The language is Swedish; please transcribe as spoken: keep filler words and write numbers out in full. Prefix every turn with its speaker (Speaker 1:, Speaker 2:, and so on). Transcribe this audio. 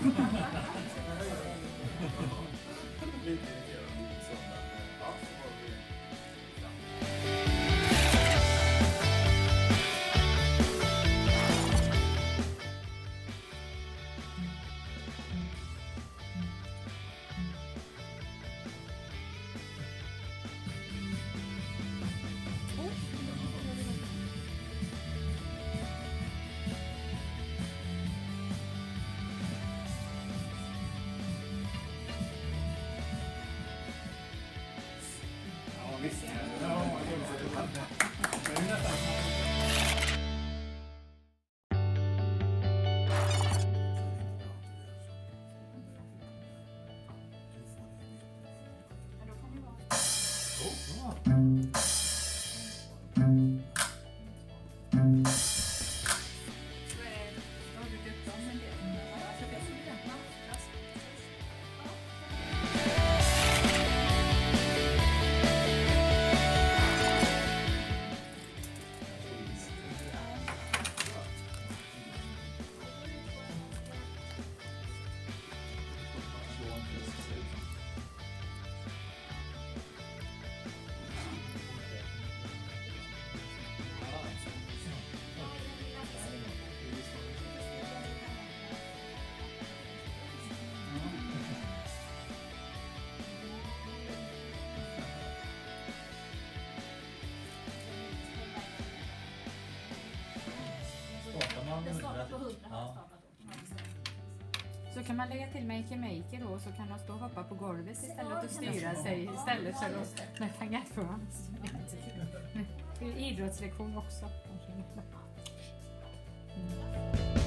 Speaker 1: Visst. Ja, det är nästan.
Speaker 2: Det startar på hundra. Ja.
Speaker 3: Så kan man lägga till Maker Maker då, så kan de stå och hoppa på golvet istället och styra sig istället för att med tangerfrans. Det är idrottslektion också. Mm.